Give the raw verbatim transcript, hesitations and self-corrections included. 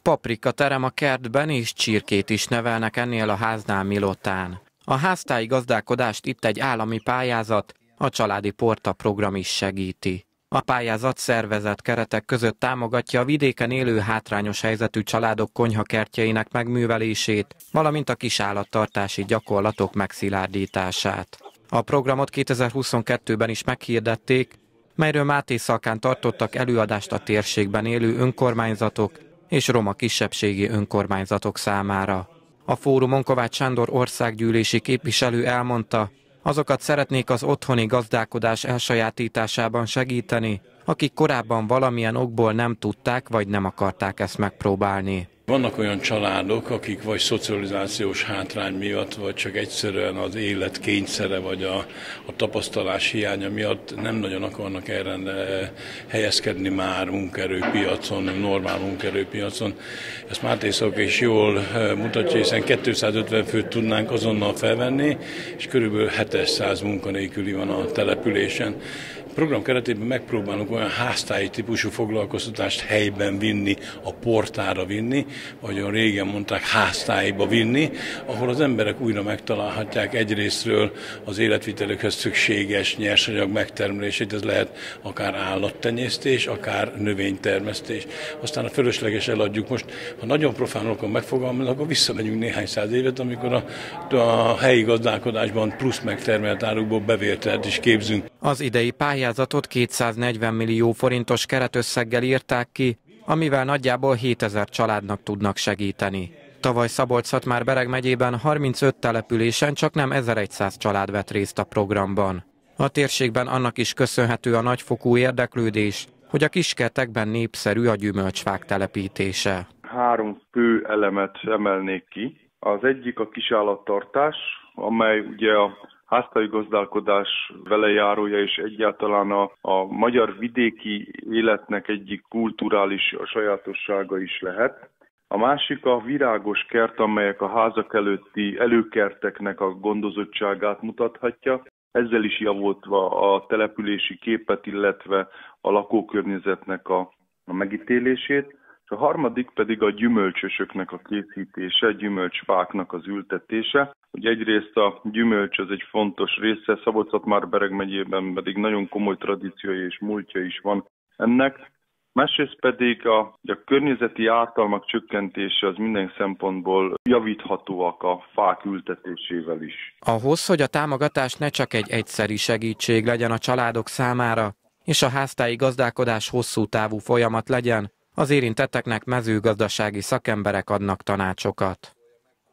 Paprika terem a kertben és csirkét is nevelnek ennél a háznál Milotán. A háztáji gazdálkodást itt egy állami pályázat, a Családi Porta program is segíti. A pályázat szervezett keretek között támogatja a vidéken élő hátrányos helyzetű családok konyhakertjeinek megművelését, valamint a kisállattartási gyakorlatok megszilárdítását. A programot kétezer-huszonkettőben is meghirdették, melyről Máté Szalkán tartottak előadást a térségben élő önkormányzatok és roma kisebbségi önkormányzatok számára. A fórumon Kovács Sándor országgyűlési képviselő elmondta, azokat szeretnék az otthoni gazdálkodás elsajátításában segíteni, akik korábban valamilyen okból nem tudták vagy nem akarták ezt megpróbálni. Vannak olyan családok, akik vagy szocializációs hátrány miatt, vagy csak egyszerűen az élet kényszere, vagy a, a tapasztalás hiánya miatt nem nagyon akarnak erre helyezkedni már munkaerőpiacon, normál munkaerőpiacon. Ezt Máté Szalka is jól mutatja, hiszen kétszázötven főt tudnánk azonnal felvenni, és körülbelül hétszáz munkanélküli van a településen. A program keretében megpróbálunk olyan háztáji típusú foglalkoztatást helyben vinni, a portára vinni, vagy olyan régen mondták, háztáiba vinni, ahol az emberek újra megtalálhatják egyrésztről az életvitelükhöz szükséges nyersanyag megtermelését, ez lehet akár állattenyésztés, akár növénytermesztés. Aztán a fölösleges eladjuk. Most, ha nagyon profánokon megfogalmazunk, akkor visszamegyünk néhány száz évet, amikor a, a helyi gazdálkodásban plusz megtermelt árukból bevértelt is képzünk. Az idei pályázatot kétszáznegyven millió forintos keretösszeggel írták ki, amivel nagyjából hétezer családnak tudnak segíteni. Tavaly Szabolcs-Szatmár-Bereg megyében harmincöt településen csaknem ezerszáz család vett részt a programban. A térségben annak is köszönhető a nagyfokú érdeklődés, hogy a kiskertekben népszerű a gyümölcsfák telepítése. Három fő elemet emelnék ki. Az egyik a kisállattartás, amely ugye a háztáji gazdálkodás velejárója és egyáltalán a, a magyar vidéki életnek egyik kulturális sajátossága is lehet. A másik a virágos kert, amelyek a házak előtti előkerteknek a gondozottságát mutathatja. Ezzel is javultva a települési képet, illetve a lakókörnyezetnek a, a megítélését. A harmadik pedig a gyümölcsösöknek a készítése, gyümölcsfáknak az ültetése. Ugye egyrészt a gyümölcs az egy fontos része, Szabolcs-Szatmár-Bereg megyében pedig nagyon komoly tradíciója és múltja is van ennek. Másrészt pedig a, a környezeti ártalmak csökkentése az minden szempontból javíthatóak a fák ültetésével is. Ahhoz, hogy a támogatás ne csak egy egyszeri segítség legyen a családok számára, és a háztáji gazdálkodás hosszú távú folyamat legyen, az érintetteknek mezőgazdasági szakemberek adnak tanácsokat.